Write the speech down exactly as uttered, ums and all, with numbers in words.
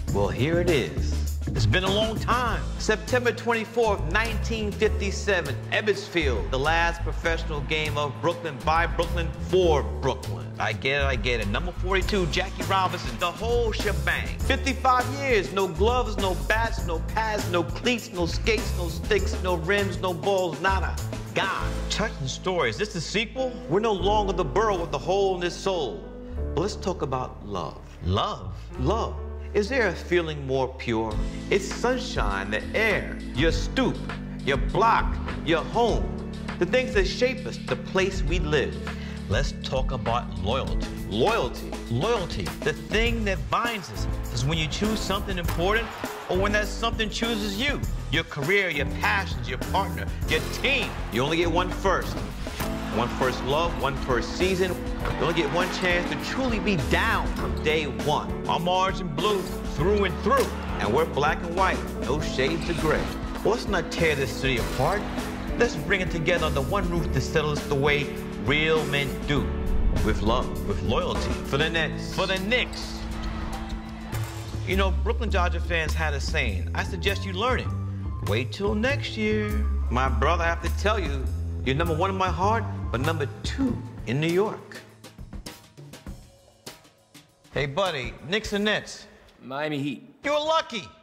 Well, here it is. It's been a long time. September twenty-fourth, nineteen fifty-seven, Ebbetsfield, the last professional game of Brooklyn by Brooklyn for Brooklyn. I get it, I get it. Number forty-two, Jackie Robinson, the whole shebang. fifty-five years, no gloves, no bats, no pads, no cleats, no skates, no sticks, no rims, no balls, nada. God, touching stories. This the sequel? We're no longer the borough with the hole in its soul. But let's talk about love. Love? Love. Is there a feeling more pure? It's sunshine, the air, your stoop, your block, your home, the things that shape us, the place we live. Let's talk about loyalty. Loyalty? Loyalty, the thing that binds us, is when you choose something important or when that something chooses you. Your career, your passions, your partner, your team. You only get one first. One first love, one first season. You only get one chance to truly be down from day one. I'm orange and blue through and through, and we're black and white, no shades of gray. Well, let's not tear this city apart. Let's bring it together under one roof to settle us the way real men do, with love, with loyalty. For the Nets, for the Knicks. You know, Brooklyn Dodger fans had a saying. I suggest you learn it. Wait till next year. My brother, I have to tell you, you're number one in my heart, but number two in New York. Hey, buddy, Knicks and Nets. Miami Heat. You're lucky.